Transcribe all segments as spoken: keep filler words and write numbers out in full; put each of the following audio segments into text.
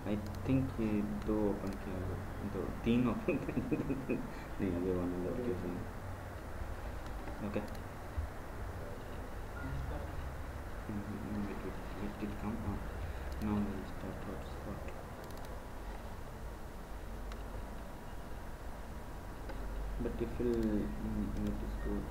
I think दो open किया दो तीन open नहीं अभी one left using okay mm-hmm. it, it, it did come on now we'll start hotspot but if we'll mm, let us go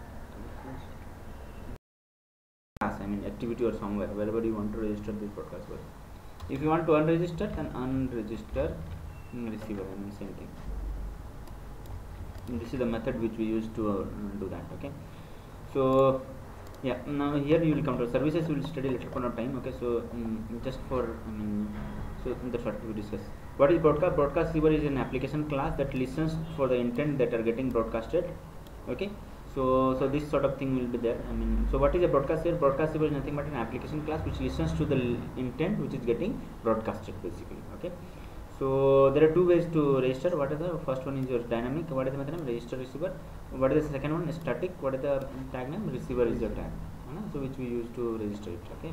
class I mean activity or somewhere wherever you want to register this broadcast well. If you want to unregister, then unregister receiver. I mean same thing. And this is the method which we use to uh, do that. Okay. So yeah, now here you will come to services. We will study a little point of time. Okay. So um, just for I mean, so that's what we discuss. What is broadcast? Broadcast receiver is an application class that listens for the intent that are getting broadcasted. Okay. So, so this sort of thing will be there. I mean, so what is a broadcast here? Broadcast receiver is nothing but an application class which listens to the intent which is getting broadcasted basically. Okay. So there are two ways to register. What is the first one is your dynamic. What is the method name? Register receiver. What is the second one? Static. What is the tag name? Receiver is your tag. So which we use to register it. Okay.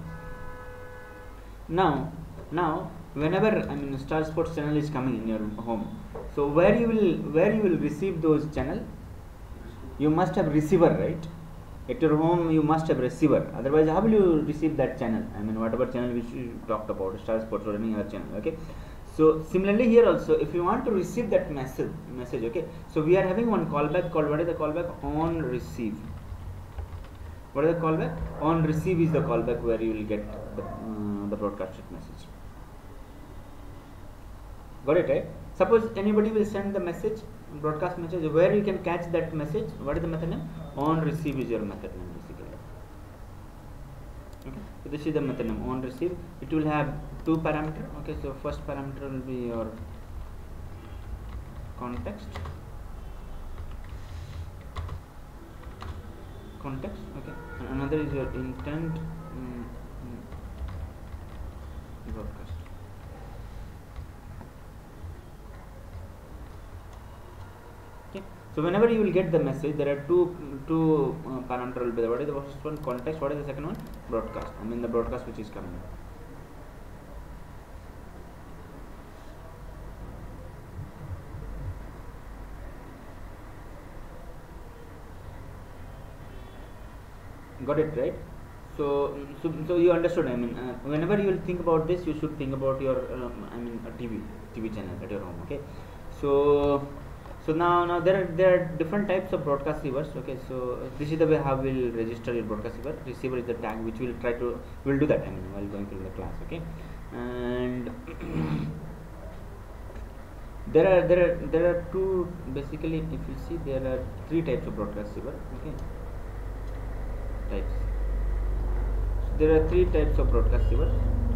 Now, now whenever I mean Star Sports channel is coming in your home, so where you will where you will receive those channel? You must have receiver, right? At your home you must have receiver, otherwise how will you receive that channel? I mean whatever channel which you talked about, Star Sports or any other channel. Okay. So similarly here also, if you want to receive that message message okay, so we are having one callback called, what is the callback? On receive. What is the callback? On receive is the callback where you will get the, uh, the broadcasted message. Got it, right? Suppose anybody will send the message, broadcast message, where you can catch that message. What is the method name? On receive is your method name basically. Okay, so this is the method name on receive. It will have two parameter. Okay, so first parameter will be your context. Context. Okay, and another is your intent mm, mm, broadcast. So whenever you will get the message, there are two two uh, parameter will be there. What is the first one? Context. What is the second one? Broadcast. I mean the broadcast which is coming. Got it, right? So so, so you understood. I mean uh, whenever you will think about this, you should think about your um, I mean a T V T V channel at your home. Okay, so. So now, now there are there are different types of broadcast receivers. Okay, so this is the way how we'll register your broadcast receiver. Receiver is the tag which we'll try to we'll do that. I mean while going through the class. Okay, and there are there are there are two basically. If you see, there are three types of broadcast receiver. Okay, types. So there are three types of broadcast receiver.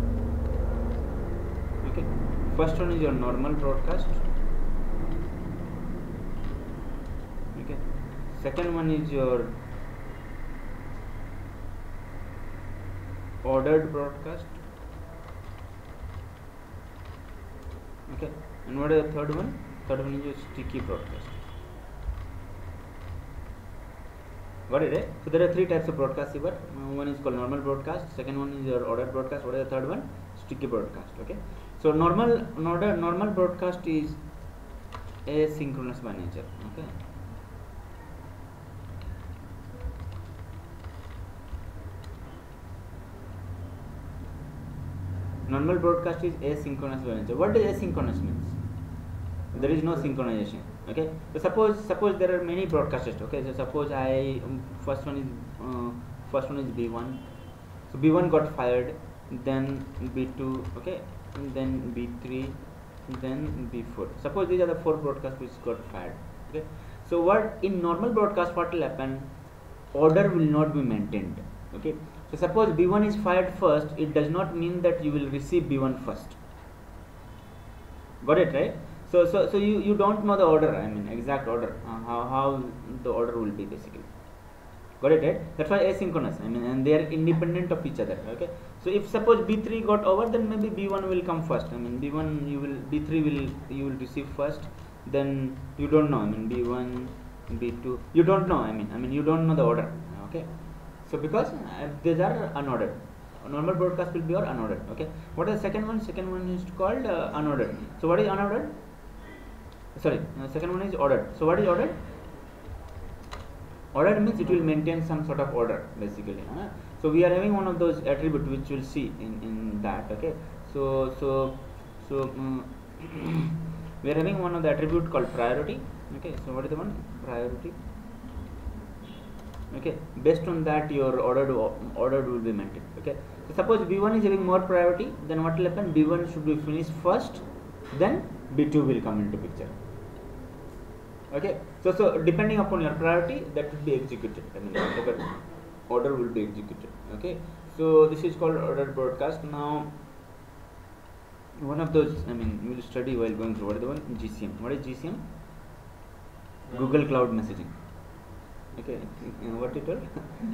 Okay, first one is your normal broadcast. Okay, second one is your ordered broadcast. Okay, and what is the third one? Third one is your sticky broadcast. Got it, right? So there are three types of broadcast receiver. Uh, one is called normal broadcast. Second one is your ordered broadcast. What is the third one? Sticky broadcast. Okay, so normal normal normal broadcast is asynchronous by nature. Okay. Normal broadcast is asynchronous by nature. What does asynchronous means? There is no synchronization. Okay, so suppose suppose there are many broadcasters. Okay, so suppose I um, first one is uh, first one is B one. So B one got fired, then B two. Okay, and then B three, then B four. Suppose these are the four broadcasts which got fired. Okay, so what in normal broadcast what will happen? Order will not be maintained. Okay. So suppose B one is fired first, it does not mean that you will receive B one first. Got it, right? So so so you, you don't know the order, I mean exact order, uh, how, how the order will be basically. Got it, right? That's why asynchronous, I mean, and they are independent of each other. Okay. So if suppose B three got over, then maybe B one will come first. I mean B one you will B three will you will receive first, then you don't know, I mean B one, B two, you don't know, I mean I mean you don't know the order. Okay. So because uh, these are unordered. normal broadcast will be your unordered. Okay, what is the second one? Second one is called uh, unordered. So what is unordered? Sorry, uh, second one is ordered. So what is ordered? Ordered means it will maintain some sort of order basically. Uh, so we are having one of those attributes which we'll see in, in that. Okay, so so so um, we are having one of the attribute called priority. Okay, so what is the one? Priority. Okay, based on that your ordered ordered will be maintained. Okay, so suppose B one is having more priority, then what will happen? B one should be finished first, then B two will come into picture. Okay, so so depending upon your priority, that will be executed. I mean, whatever order will be executed. Okay, so this is called ordered broadcast. Now, one of those, I mean, we will study while going through. What is the one? G C M. What is G C M? Yeah. Google Cloud Messaging. Okay, what you told?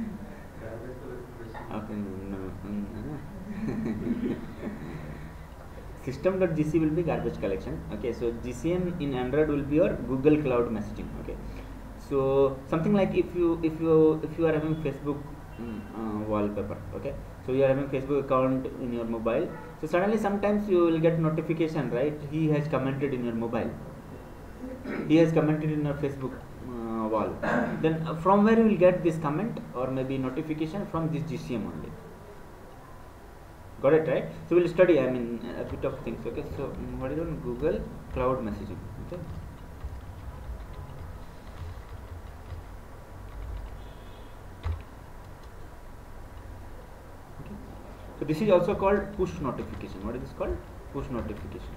Okay, no, no. System.gc will be garbage collection. Okay, so G C M in Android will be your Google Cloud Messaging. Okay, so something like if you if you if you are having Facebook uh, wallpaper. Okay, so you are having Facebook account in your mobile. So suddenly sometimes you will get notification, right? He has commented in your mobile. He has commented in your Facebook uh, wall. Then uh, from where you will get this comment or maybe notification? From this G C M only. Got it, right? So we'll study, I mean, a bit of things. Okay, so um, what is on Google Cloud Messaging? Okay, okay. So this is also called push notification. What is this called? Push notification.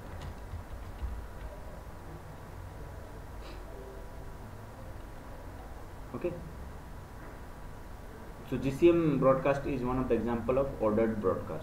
Okay. So G C M broadcast is one of the example of ordered broadcast.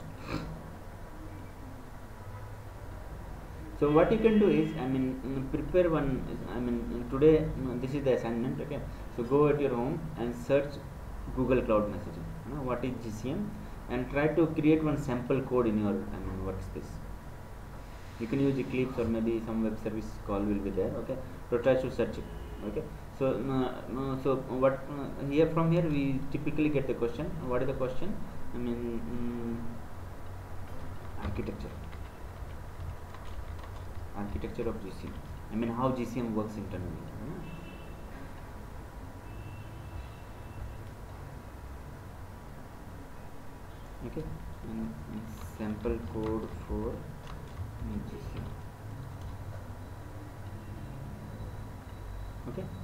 So what you can do is, I mean, prepare one. I mean, today this is the assignment. Okay. So go at your home and search Google Cloud Messaging. You know, what is G C M, and try to create one sample code in your I mean workspace. You can use Eclipse or maybe some web service call will be there. Okay. So try to search it. Okay. So, uh, uh, so what uh, here from here we typically get the question. What is the question? I mean, um, architecture, architecture of G C M. I mean, how G C M works internally. Yeah? Okay, and, and sample code for G C M. Okay.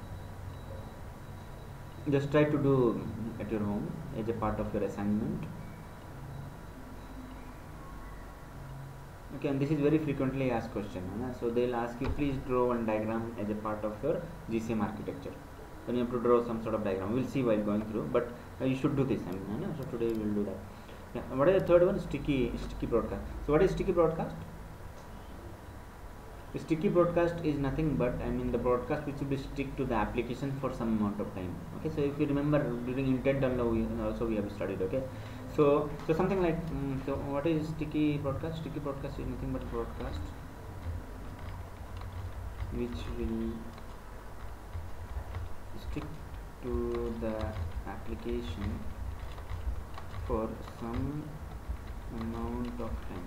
Just try to do at your home as a part of your assignment. Okay, and this is very frequently asked question. Right? So they will ask you, please draw one diagram as a part of your G C M architecture. Then you have to draw some sort of diagram. We will see while going through, but uh, you should do this. I mean, right? So today we will do that. Yeah. What is the third one? Sticky sticky broadcast. So what is sticky broadcast? The sticky broadcast is nothing but, I mean, the broadcast which will be stick to the application for some amount of time. Okay, so if you remember during intent also we have studied. Okay, so so something like um, so what is sticky broadcast? Sticky broadcast is nothing but broadcast which will stick to the application for some amount of time.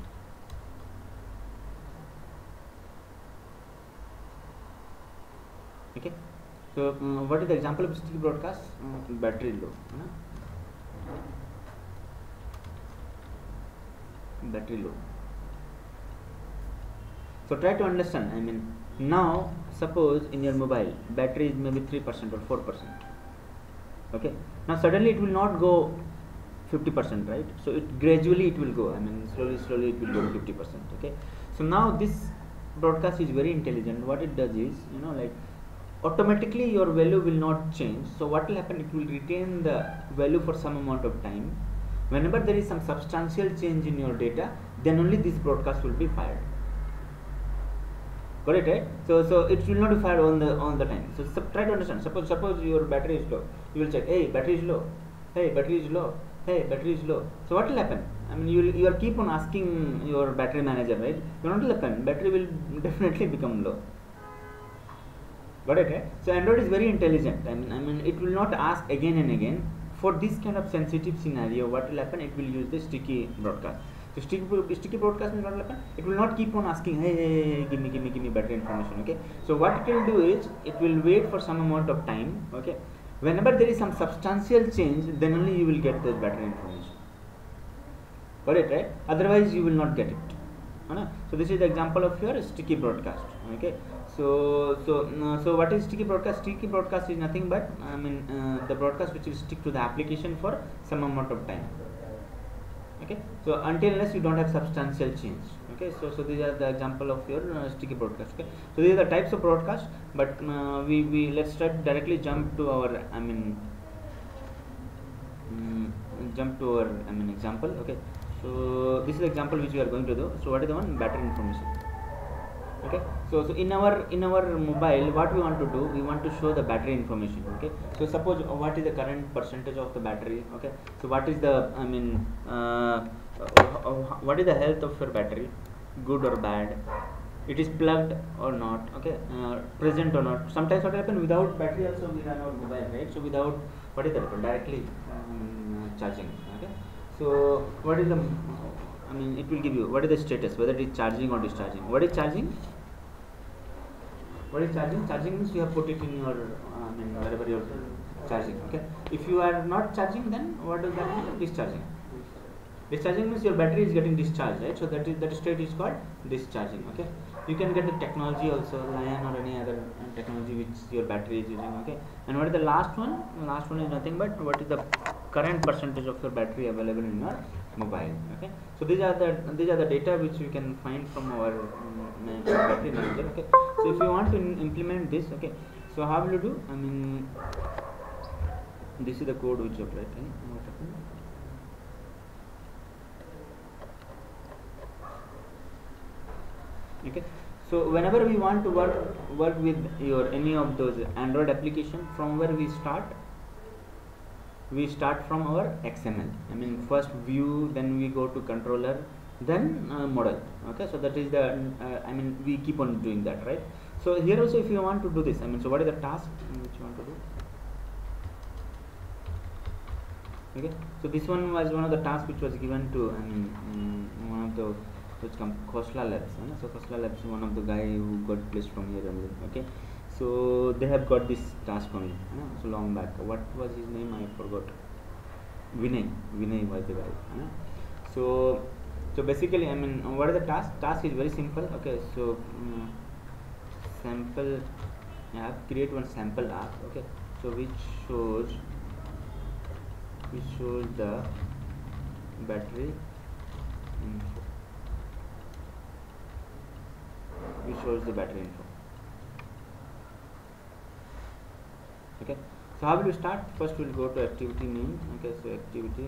Okay, so um, what is the example of sticky broadcast? Um, battery low. Huh? Battery low. So try to understand. I mean, now suppose in your mobile battery is maybe three percent or four percent. Okay, now suddenly it will not go fifty percent, right? So it gradually it will go. I mean, slowly, slowly it will go to fifty percent. Okay, so now this broadcast is very intelligent. What it does is, you know, like, automatically your value will not change. So what will happen? It will retain the value for some amount of time. Whenever there is some substantial change in your data, then only this broadcast will be fired. Got it, right? So so it will not be fired on the on the time. So, so try to understand. Suppose suppose your battery is low. You will check, hey, battery is low. Hey, battery is low. Hey, battery is low. So what will happen? I mean, you will you will keep on asking your battery manager, right? So what will happen? Battery will definitely become low. Got it, right? So Android is very intelligent. I mean, I mean, it will not ask again and again for this kind of sensitive scenario, what will happen, it will use the sticky broadcast. So sticky, sticky broadcast means what will happen, it will not keep on asking, hey, hey, hey, give me, give me, give me better information. Okay, so what it will do is, it will wait for some amount of time. Okay, whenever there is some substantial change, then only you will get the better information. Got it, right? Otherwise you will not get it. Uh, so this is the example of your sticky broadcast. Okay, so so uh, so what is sticky broadcast? Sticky broadcast is nothing but, I mean, uh, the broadcast which will stick to the application for some amount of time. Okay, so until unless you don't have substantial change. Okay, so so these are the example of your uh, sticky broadcast. Okay, so these are the types of broadcast, but uh, we we let's try to directly jump to our, I mean, um, jump to our, I mean, example. Okay, so this is the example which we are going to do. So what is the one? Battery information. Okay, so so in our in our mobile, what we want to do, we want to show the battery information. Okay, so suppose uh, what is the current percentage of the battery. Okay, so what is the, I mean, uh, uh, uh, what is the health of your battery, good or bad, it is plugged or not. Okay, uh, present or not. Sometimes what happen, without battery also we run our mobile, right? So without, what is that, directly um, charging. Okay, so what is the, I mean, it will give you what is the status, whether it is charging or discharging. What is charging? What is charging? Charging means you have put it in your, uh, I mean, wherever you are charging. Okay, if you are not charging, then what does that mean? Discharging. Discharging means your battery is getting discharged, right? So that is, that state is called discharging. Okay, you can get the technology also, Lion or any other technology which your battery is using. Okay, and what is the last one? The last one is nothing but what is the current percentage of your battery available in your mobile. Okay, so these are the these are the data which you can find from our um, battery manager. Okay, so if you want to implement this, okay, so how will you do? I mean, this is the code which you apply. Okay? What happened? Okay, so whenever we want to work work with your any of those Android application, from where we start, we start from our X M L. I mean, first view, then we go to controller, then uh, model. Okay, so that is the uh, I mean, we keep on doing that, right? So here also, if you want to do this, I mean, so what is the task which you want to do? Okay, so this one was one of the tasks which was given to, I mean, um, one of the which come Khosla Labs. Right? So Khosla Labs is one of the guy who got placed from here only. Okay, so they have got this task only. Right? So long back, what was his name? I forgot. Vinay. Vinay was the guy. Right? So so basically, I mean, what is the task? Task is very simple. Okay, so um, sample app. Create one sample app. Okay, so which shows which shows the battery info. Which shows the battery info. Okay, so how will you start? First we'll go to activity main. Okay, so activity,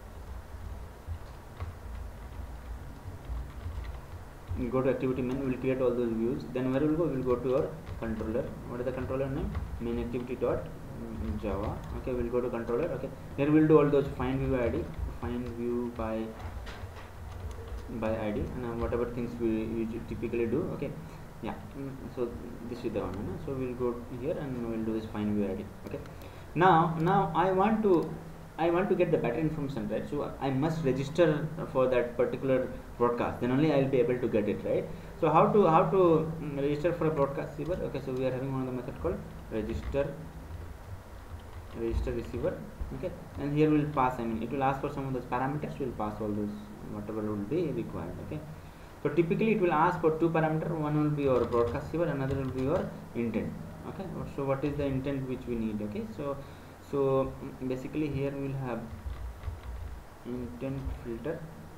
we'll go to activity main, we'll create all those views. Then where we'll go? We'll go to your controller. What is the controller name? Main activity dot Java. Okay, we'll go to controller. Okay, here we'll do all those find view I D, find view by by I D, and uh, whatever things we, we typically do. Okay, yeah, mm, so this is the one. You know? So we'll go here and we'll do this find view I D. Okay, now now I want to I want to get the battery information, right? So I must register for that particular broadcast, then only I'll be able to get it, right? So how to how to um, register for a broadcast receiver? Okay, so we are having one of the method called register register receiver. Okay, and here we'll pass, I mean, it will ask for some of those parameters. We'll pass all those whatever will be required. Okay, so typically it will ask for two parameters. One will be your broadcast receiver, another will be your intent. Okay, so what is the intent which we need? Okay, so so basically here we'll have intent filter.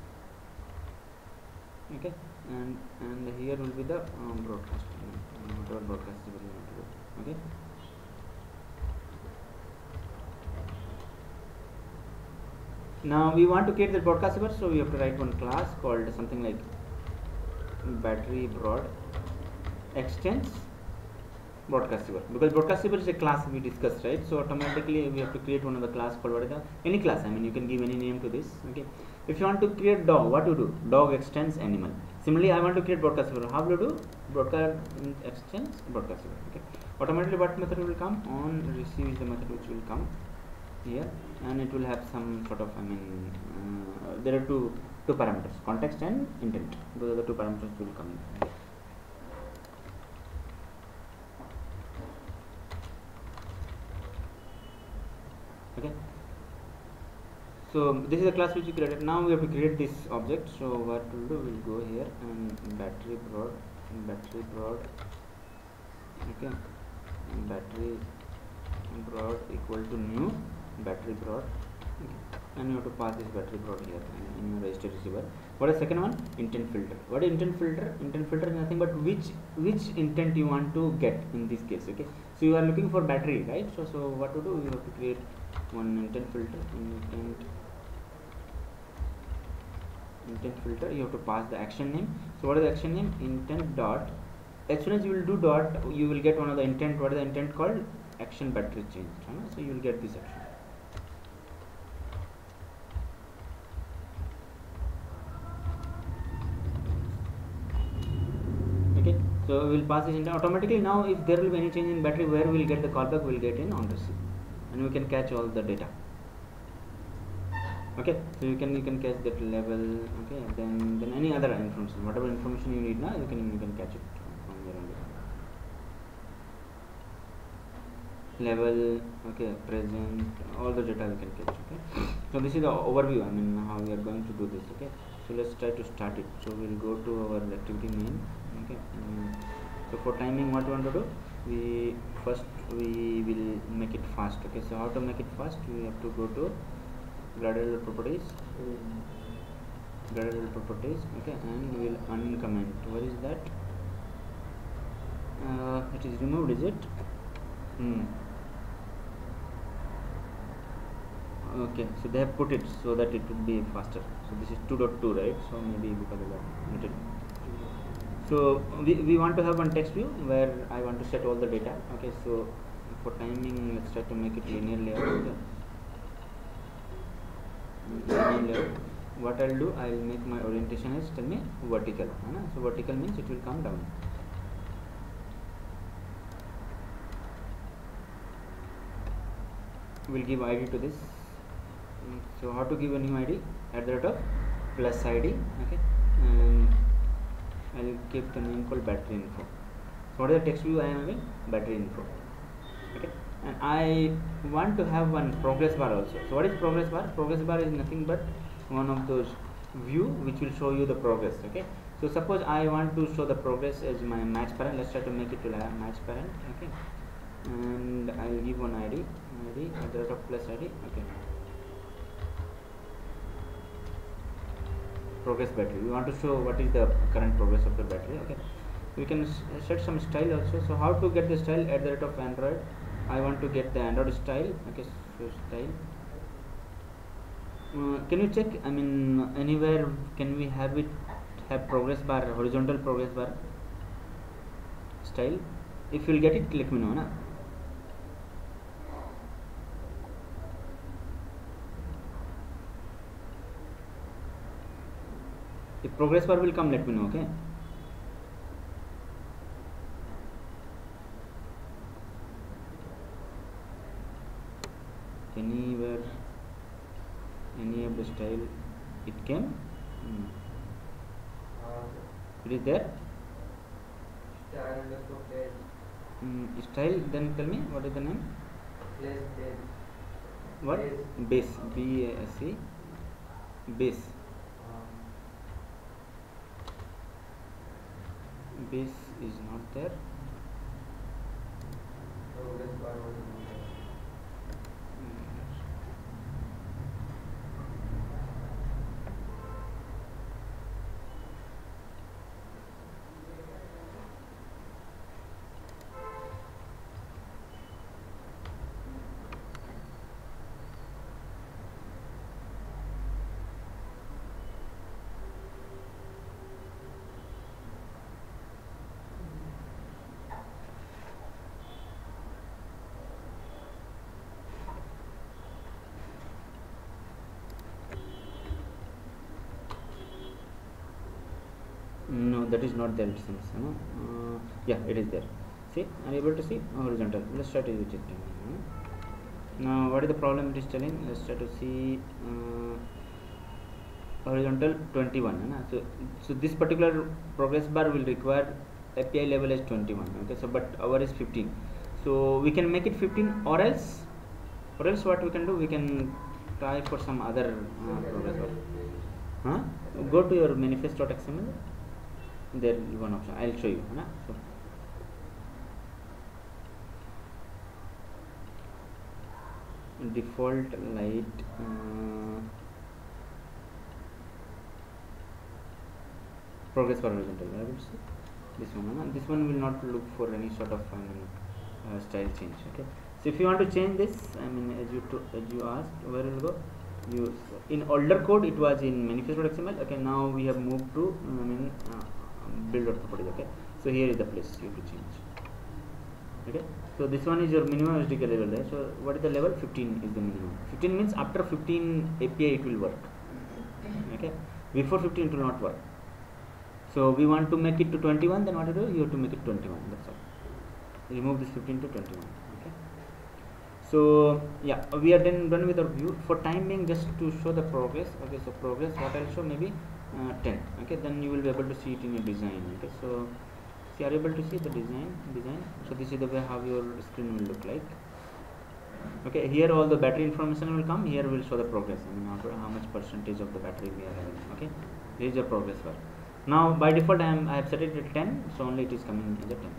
Okay, and and here will be the um, broadcast whatever broadcast receiver you want to do. Okay, now we want to create the broadcast receiver, so we have to write one class called something like battery broad extends broadcast receiver, because broadcast receiver is a class we discussed, right? So automatically we have to create one of the class called what is the any class. I mean, you can give any name to this. Okay, if you want to create dog, what to do? Dog extends animal. Similarly, I want to create broadcast receiver. How do you do? Broadcast extends broadcast receiver. Okay, automatically what method will come? On receive is the method which will come. here, and it will have some sort of, I mean, uh, there are two two parameters, context and intent. Those are the two parameters will come in. Okay, so this is the class which we created. Now we have to create this object. So what we'll do, we'll go here and battery prod, battery prod, okay, and battery prod equal to new battery prod, okay, and you have to pass this battery prod here in your register receiver. What is second one? Intent filter. What is intent filter? Intent filter is nothing but which which intent you want to get in this case. Okay, so you are looking for battery, right? So so what to do? You have to create one intent filter. Intent intent filter. You have to pass the action name. So what is the action name? Intent dot. As soon as you will do dot, you will get one of the intent. What is the intent called? Action battery change. So you will get this action. Okay, so we will pass this intent automatically. Now if there will be any change in battery, where we will get the callback? We will get in on receive, and we can catch all the data. Okay, so you can you can catch that level. Okay, then then any other information, whatever information you need now, you can you can catch it from here only. Level, okay, present, all the data we can catch. Okay, so this is the overview, I mean, how we are going to do this. Okay, so let's try to start it. So we'll go to our activity main. Okay, um, so for timing, what we want to do, we first we will make it fast. Okay, so how to make it fast? We have to go to gradle properties, gradle properties, okay, and we will uncomment. What is that? Uh, it is removed, is it? Hmm. Okay, so they have put it so that it would be faster. So this is two point two, right? So maybe because of that. So we, we want to have one text view where I want to set all the data. Okay, so for timing, let's try to make it linear layout. Okay. Linear layout. What I'll do, I'll make my orientation as, tell me, vertical. Right? So vertical means it will come down. We'll give I D to this. So how to give a new I D? At the rate of plus I D. Okay, and I'll keep the name called battery info. So what is the text view I am having? Battery info. Okay, and I want to have one progress bar also. So what is progress bar? Progress bar is nothing but one of those view which will show you the progress. Okay, so suppose I want to show the progress as my match parent. Let's try to make it to match parent. Okay, and I'll give one I D, I D at the rate of plus I D. Okay, progress battery. We want to show what is the current progress of the battery. Okay, we can set some style also. So how to get the style? At the rate of Android, I want to get the Android style. Okay, so style. Uh, can you check? I mean, anywhere can we have it have progress bar, horizontal progress bar style? If you'll get it, let me know. Na? If progress bar will come, let me know. Okay. Anywhere, any of the style, it came. Hmm. It is there. Style underscore page. Mm, style. Then tell me what is the name? Place page. What? Base. Base. B A S E. Base. Base is not there. Progress bar was not there. No, that is not there. It seems. No? Uh, yeah, it is there. See, are you able to see horizontal? Let's try to check. Now what is the problem it is telling? Let's try to see. Uh, horizontal twenty-one है ना, so so this particular progress bar will require A P I level as twenty-one, okay, so but our is fifteen, so we can make it fifteen, or else or else what we can do, we can try for some other uh, progress bar. Huh? Go to your manifest.xml, there is one option, I'll show you है ना. So default light uh, progress for horizontal variables, this one, and this one will not look for any sort of I mean, uh, style change, okay. So if you want to change this, I mean as you to, as you asked, where will go, you in older code it was in manifest.xml, okay, now we have moved to I mean uh, build.properties, okay, so here is the place you have to change, okay. So this one is your minimum S D K level, right? So what is the level? fifteen is the minimum. fifteen means after fifteen A P I it will work, okay, before fifteen it will not work. So we want to make it to twenty-one, then what to do? You have to make it twenty-one, that's all. Remove this fifteen to twenty-one, okay. So yeah, we are then done with our view. For time being, just to show the progress, okay, so progress, what I'll show maybe uh, ten, okay, then you will be able to see it in your design, okay. So so you are able to see the design, design, so this is the way how your screen will look like, okay. Here all the battery information will come, here will show the progress, I mean how, how much percentage of the battery we are having, okay. This is your progress bar. Now by default I am I have set it at ten, so only it is coming as a ten.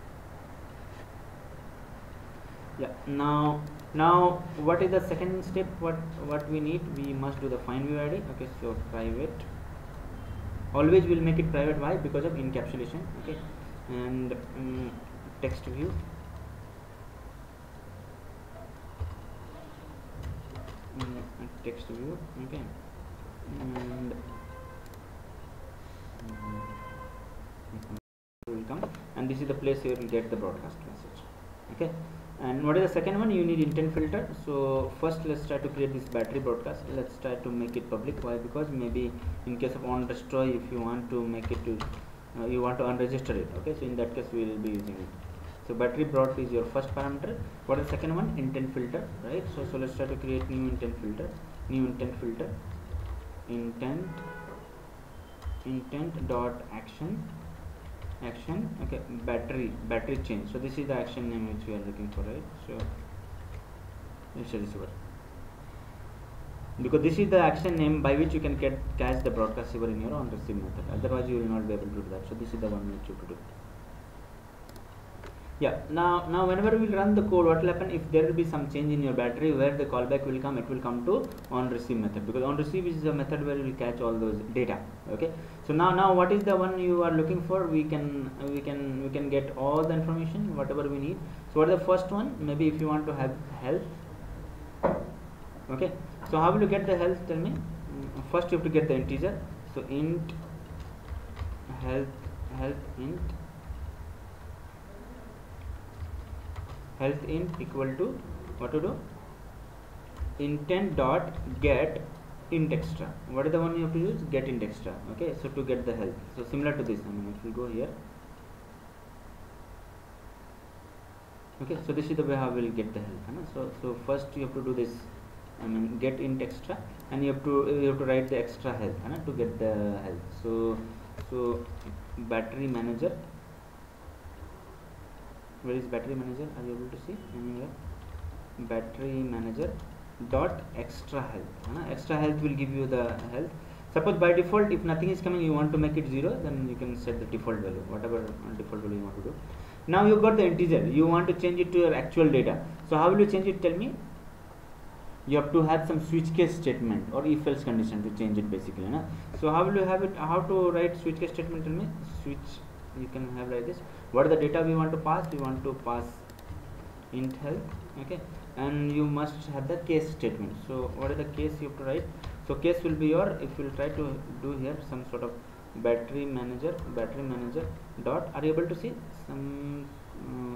Yeah. Now now what is the second step? What what we need? We must do the find view I D. Okay. So private. Always we'll make it private. Why? Because of encapsulation. Okay. And um, text view. Um, text view. Okay. And will come, and this is the place where you will get the broadcast message, okay. And what is the second one? You need intent filter. So first let's try to create this battery broadcast. Let's try to make it public. Why? Because maybe in case of on destroy, if you want to make it to uh, you want to unregister it, okay, so in that case we will be using it. So battery broad is your first parameter. What is the second one? Intent filter, right? So so let's try to create new intent filter, new intent filter, intent intent dot action action, okay, battery battery change. So this is the action name which we are looking for, right? So it's a receiver, because this is the action name by which you can get catch the broadcast receiver in your on receive method, otherwise you will not be able to do that. So this is the one which you have to do. Yeah, now now whenever we will run the code, what will happen? If there will be some change in your battery, where the callback will come, it will come to on receive method, because on receive is the method where we will catch all those data, okay. So now now what is the one you are looking for? We can we can we can get all the information whatever we need. So what is the first one? Maybe if you want to have health, okay. So how will you get the health? Tell me. First you have to get the integer. So int health health int health int equal to what to do? Intent dot get int extra. What is the one you have to use? Get int extra, okay. So to get the health, so similar to this, I mean if we go here, okay, so this is the way how we will get the health, right? So so first you have to do this, I mean get int extra, and you have to you have to write the extra health, right, to get the health. So so battery manager, where is battery manager? Are you able to see anywhere? Battery manager dot extra health, right? Extra health will give you the health. Suppose by default if nothing is coming, you want to make it zero, then you can set the default value, whatever default value you want to do. Now you got the integer, you want to change it to your actual data. So how will you change it? Tell me. You have to have some switch case statement or if else condition to change it basically, right? So how will you have it? How to write switch case statement? Tell me. Switch, you can have like this. What are the data we want to pass? We want to pass int health, okay, and you must have the case statement. So what is the case you have to write? So case will be your, if you will try to do here some sort of battery manager, battery manager dot, are you able to see some uh,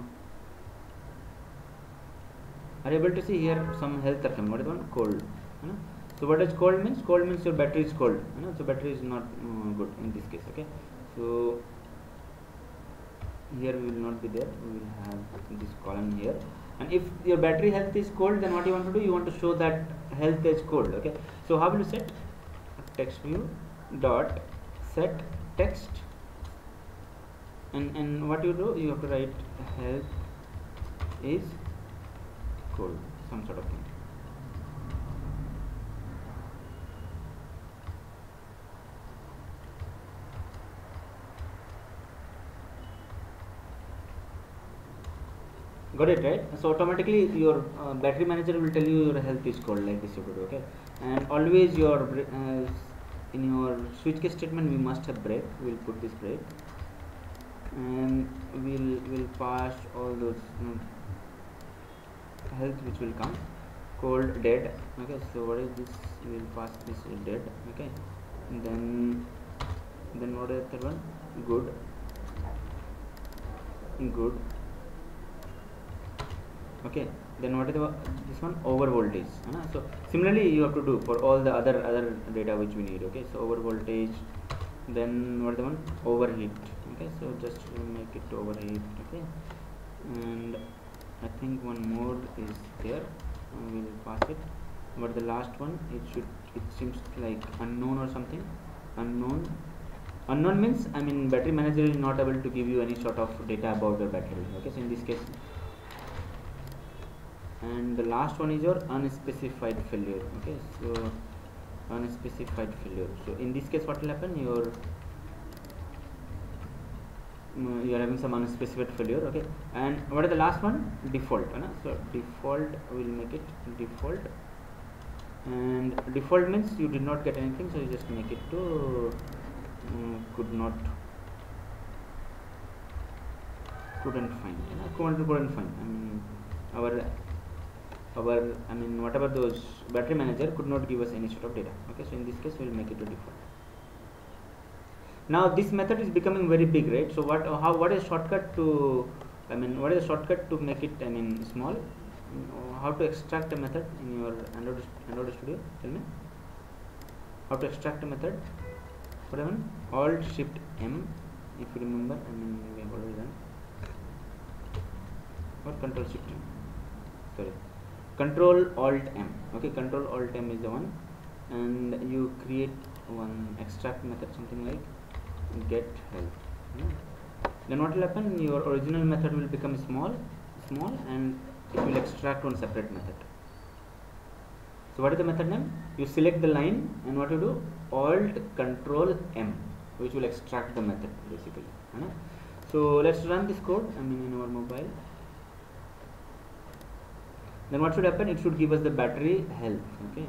are you able to see here some health are coming? What is one? Cold, you know? So what does cold means? Cold means your battery is cold, you know? So battery is not uh, good in this case, okay. So here we will not be there, we will have this column here, And if your battery health is cold, then what you want to do, you want to show that health is cold. Okay, so how will you set? Text view dot set text, and and what you do, you have to write health is cold, some sort of thing. Got it, right? So automatically your uh, battery manager will tell you your health is cold, like this you could do. Okay, and always your uh, in your switch case statement we must have break. We'll put this break, and we'll will pass all those um, health which will come, cold, dead. Okay, so what is this? We'll pass this dead. Okay, and then then what is the third one? Good, good. Okay, then what is the this one? Over voltage. Uh, so similarly you have to do for all the other other data which we need. Okay, so over voltage, then what is the one? Overheat. Okay, so just make it overheat. Okay, and I think one more is there. Uh, we will pass it. But the last one, it should it seems like unknown or something. Unknown. Unknown means, I mean, battery manager is not able to give you any sort of data about your battery. Okay, so in this case. And the last one is your unspecified failure. Okay, so unspecified failure. So in this case what will happen, your um, you are having some unspecified failure. Okay, and what is the last one? Default. Uh, so default, we will make it default, and default means you did not get anything, so you just make it to um, could not couldn't find. You know, couldn't, couldn't find. I mean our our I mean whatever those battery manager could not give us any sort of data. Okay, so in this case we will make it to default. Now this method is becoming very big, right? So what how what is shortcut to I mean what is the shortcut to make it I mean small? How to extract a method in your Android Android Studio? Tell me how to extract a method. Whatever, Alt Shift M, if you remember. I mean we have already done. Or Control Shift M. Sorry. Control Alt M. Okay, Control Alt M is the one, and you create one extract method, something like get help. Yeah. Then what will happen? Your original method will become small, small, and it will extract one separate method. So what is the method name? You select the line, and what you do? Alt Control M, which will extract the method basically. Yeah. So let's run this code. I mean in our mobile. Then what should happen? It should give us the battery health. Okay.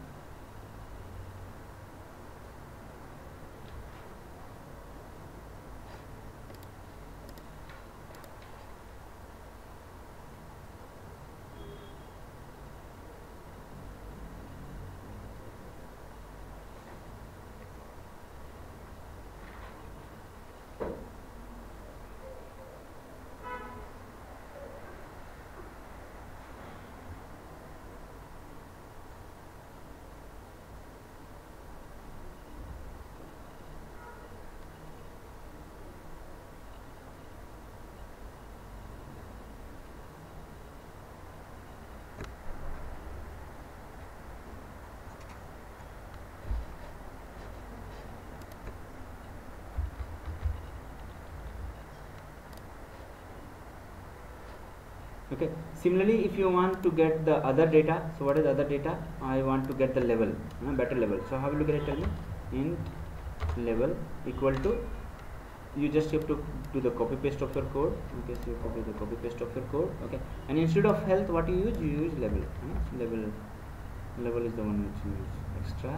Okay, similarly if you want to get the other data, so what is other data? I want to get the level, uh, better level. So how will you get it? Tell me. Int level equal to, you just have to do the copy paste of your code. Okay, so you copy the copy paste of your code. Okay, and instead of health, what you use? You use level. Uh, level level is the one which you use. Extra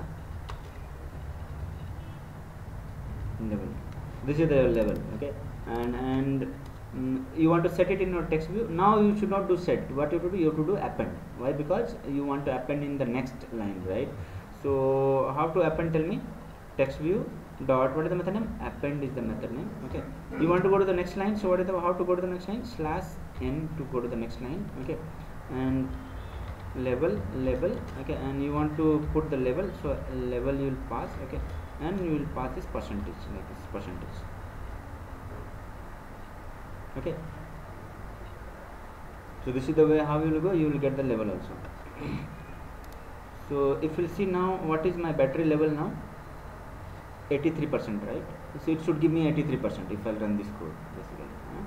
level. This is the level. Okay, and and you want to set it in your text view. Now you should not do set. What you have to do? You have to do append. Why? Because you want to append in the next line, right? So how to append? Tell me. Text view dot, what is the method name? Append is the method name. Okay, you want to go to the next line. So what is the how to go to the next line? Slash n to go to the next line. Okay, and level level. Okay, and you want to put the level. So level you will pass. Okay, and you will pass this percentage, like this percentage. Okay, So this is the way how you will go, you will get the level also. So if you see now, what is my battery level now? eighty-three percent, right? So it should give me eighty-three percent if I run this code basically. Huh?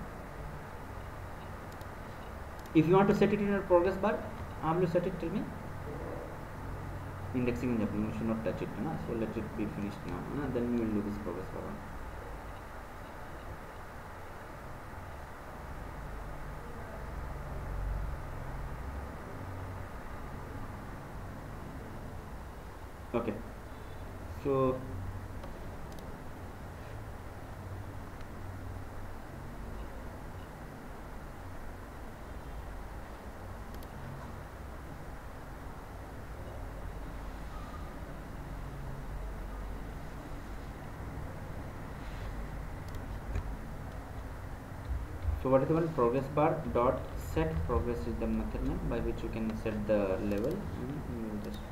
If you want to set it in your progress bar, how will you set it? Tell me. Indexing in Japan, you should not touch it. Huh? So let it be finished now. Huh? Then we will do this progress bar one. Okay. So So what is the one? Progress bar dot set progress is the method name by which you can set the level, and you will just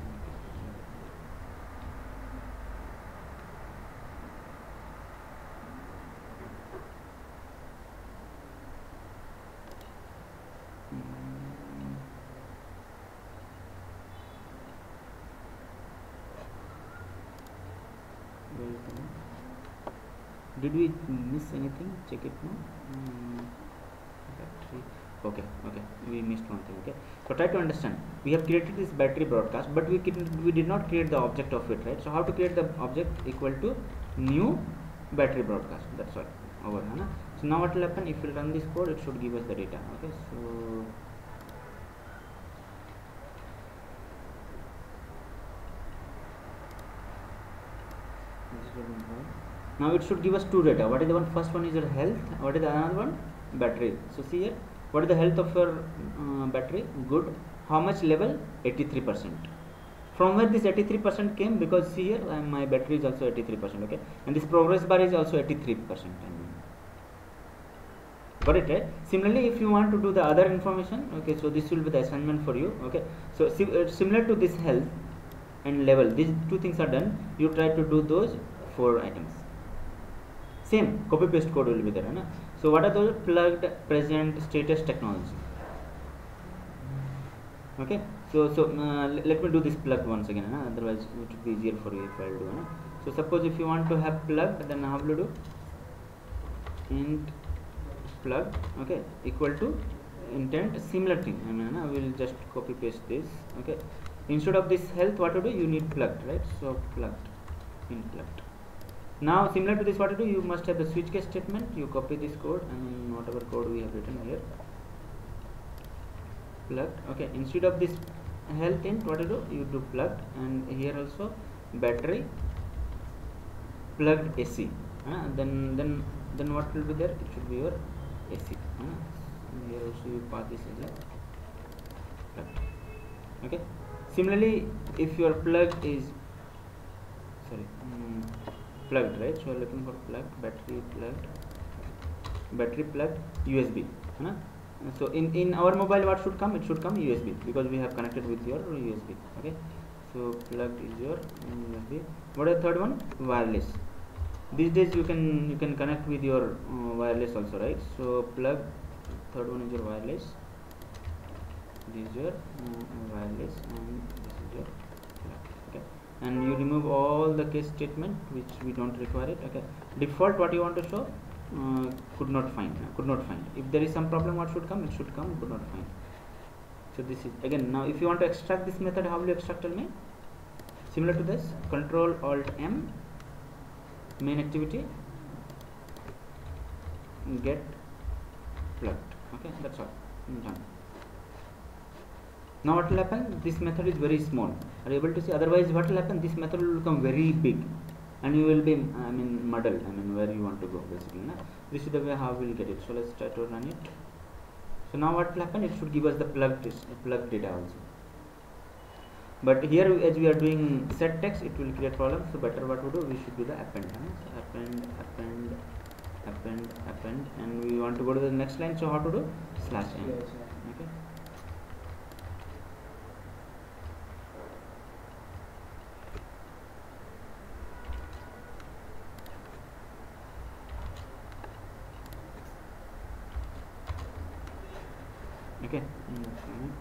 did we miss anything? Check it now. Mm, battery. Okay, okay, we missed one thing. Okay, so try to understand. We have created this battery broadcast, but we we did not create the object of it, right? So how to create the object? Equal to new battery broadcast. That's all. Over. Huh? So now what will happen? If we run this code, it should give us the data. Okay, so now it should give us two data. What is the one? First one is your health. What is the another one? Battery. So see here, what is the health of your uh, battery? Good. How much level? eighty-three percent. From where this eighty-three percent came? Because see here, uh, my battery is also eighty-three percent. Okay, and this progress bar is also eighty-three percent. I mean, got it, right? Similarly, if you want to do the other information, okay, so this will be the assignment for you. Okay, so sim uh, similar to this health and level, these two things are done. You try to do those four items. Same copy paste code will be there. Right? So what are those? Plugged present status technology. Okay, so so uh, let me do this plug once again. Right? Otherwise it would be easier for you if I will do. Right? So suppose if you want to have plugged, then how will you do? Int plug, okay, equal to intent, similar thing. I mean, I will just copy paste this. Okay, instead of this health, what to do? You need plugged, right? So plugged, in plugged. Now similar to this, what to do? You must have the switch case statement. You copy this code and whatever code we have written here, plugged. Okay, instead of this health int, what to do? You do plugged, and here also battery plugged A C. Uh, then then then what will be there? It should be your A C. Uh, here also you pass this as a plugged. Okay. Similarly, if your plug is sorry. Um, plugged, right? So looking for plugged, battery plugged, battery plugged U S B. Huh? So in in our mobile, what should come? It should come U S B because we have connected with your U S B. Okay, so plugged is your U S B. What is the third one? Wireless. These days you can you can connect with your uh, wireless also, right? So plug, third one is your wireless. This is your uh, wireless, and this is your plug. Okay, and you remove all the case statement which we don't require it. Okay, default what you want to show, uh, could not find, uh, could not find. If there is some problem, what should come? It should come, could not find. So this is again, now if you want to extract this method, how will you extract? Tell me. Similar to this, Control Alt M, main activity, get plugged. Okay, that's all. Done. Now what will happen? This method is very small. Are you able to see? Otherwise, what will happen? This method will become very big, and you will be, I mean, muddled. I mean, where you want to go, basically. Na? This is the way how we will get it. So let's try to run it. So now what will happen? It should give us the plugged plugged data also. But here, as we are doing set text, it will create problems. So better what to do? We should do the append. Huh? So append, append, append, append, and we want to go to the next line. So how to do? Slash n. Okay. Okay, next minute.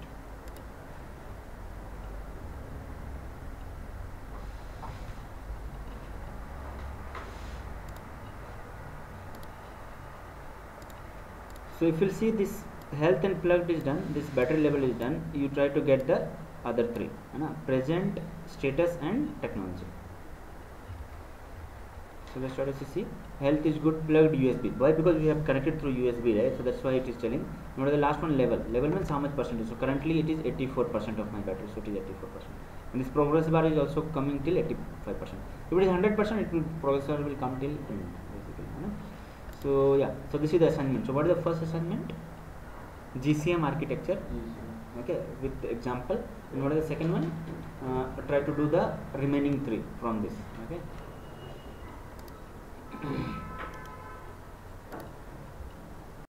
So if you see this health and plugged is done, this battery level is done, you try to get the other three, you know, present, status and technology. So let's try to see health is good, plugged U S B. Why? Because we have connected through U S B, right? So that's why it is telling. What is the last one? Level. Level means how much percentage. So currently it is eighty-four percent of my battery, so it is eighty-four percent. And this progress bar is also coming till eighty-five percent. If it is one hundred percent, it will progress bar will come till end, basically. You know? So yeah, so this is the assignment. So what is the first assignment? G C M architecture. Okay, with the example. And what is the second one? Uh, try to do the remaining three from this. Okay.